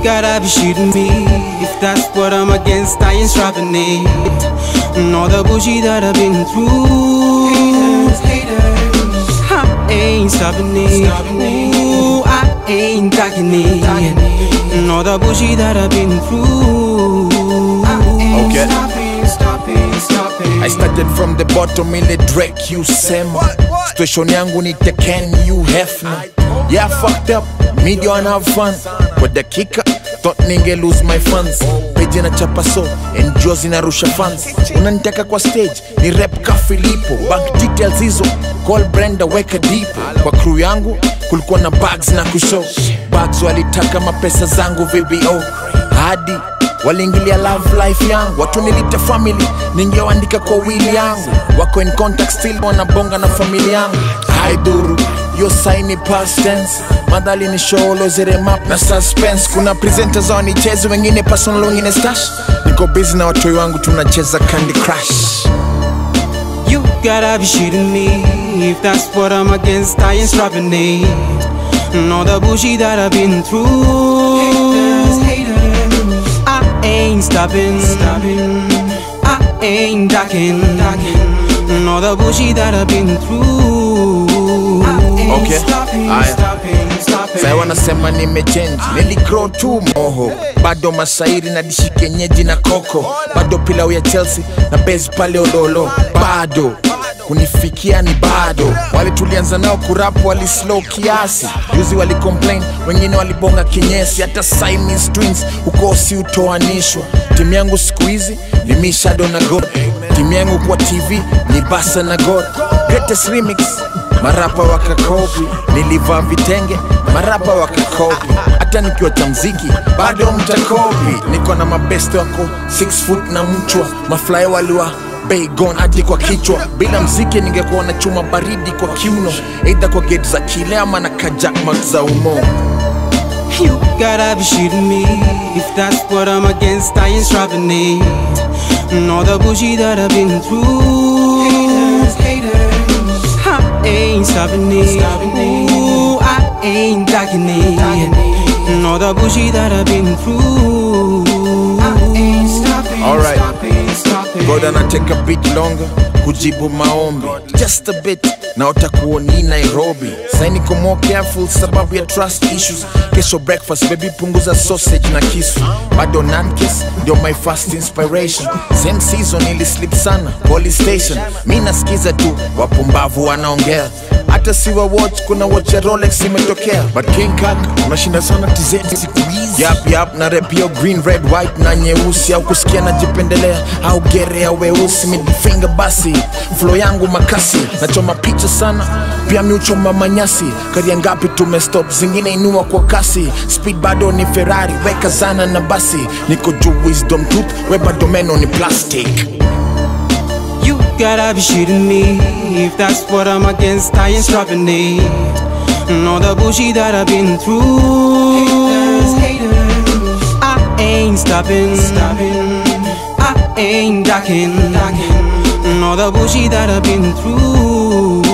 gotta be shooting me. If that's what I'm against, I ain't stopping it. All the bullshit that I've been through, haters, I ain't stopping it. Ooh, I ain't ducking it. All the bullshit that I've been through, Okay. Stopping. I started from the bottom ile Drake you sema. Situation yangu ni Can you Hefner. Yeah, I fucked up, media and have fun. Kwa dakika, thought ninge lose my funds. Page na chapa so, enjoy zinarusha fans. Unanitaka kwa stage, ni rap ka Filipo. Bank details hizo, call Brenda weka deepo. Kwa crew yangu, kulikuwa na bags na kushow. Bags walitaka mapesa zangu VBO. Hadi waliingilia love life yangu. Watu nilita family, ningewaandika kwa will yangu. Wako in contact still wanabonga na familia yangu. Haiduru, yo sign past tense. Madhali ni show lozere map na suspense. Kuna presenters wao nicheze, wengine personal, wengine stash. Niko busy na watoi wangu tunacheza Candy Crush. You gotta be shooting me. If that's what I'm against, I ain't stopping it. All the bullshit that I've been through, haters, I ain't stopping. I ain't ducking. All the bullshit that I've been through, Okay, Saya wanasema nimechange, niligrow tu moho. Bado mashairi na dishi kenyeji na koko. Bado pilau ya Chelsea na base pale Ololo. Bado kunifikia ni bado. Wale tulianza nao kurapu wali slow kiasi. Juzi wali complain, wengine walibonga kinyesi. Hata Siamese twins uko si utoanishwa. Timu yangu siku hizi ni Mi Shadow na God. Timu yangu kwa TV ni Basa na God. Greatest remix, marapa wakakopi. Nilivaa vitenge, marapa wakakopi. Hata nikiwa cha mziki, bado mtakopi. Niko na mabeste wako 6 foot na mchwa. Mafly waliwa bei gone hadi kwa kichwa. Bila mziki ningekuwa na chuma baridi kwa kiuno. Either kwa gate za kile ama na kajak mark za umo. You gotta be shooting me. If that's what I'm against, I ain't stopping it. All the bullshit that I've been through, haters, I ain't stopping it. Ooh, I ain't ducking it. All the bullshit that I've been through, Alright, God na take a bit longer kujibu maombi. Just a bit, na utakuwa ni Nairobi. Sasa niko more careful sababu ya trust issues. Kesho breakfast baby punguza sausage na kisu. Bado non-kiss, ndio my first inspiration. Same season ili sleep sana, police station. Mi nasikiza tu, wapumbavu wanaongea. Hata siwa watch, kuna watch ya Rolex imetokea. But King Kaka, unashinda sana TZ siku hizi. Yap, na rap yo green, red, white na nyeusi. Au kusikia na jipendelea, au gere ya weusi. Midi finger basi, flow yangu makasi. Nachoma picha sana, pia mi uchoma manyasi. Karia ngapi tumestop, zingine inua kwa kasi. Speed bado ni Ferrari, weka sana na basi. Niko juu wisdom tooth, we bado meno ni plastic. you gotta be shooting me. If that's what I'm against, I ain't stopping it. All the bullshit that I've been through, haters, I ain't stopping. I ain't ducking. All the bullshit that I've been through.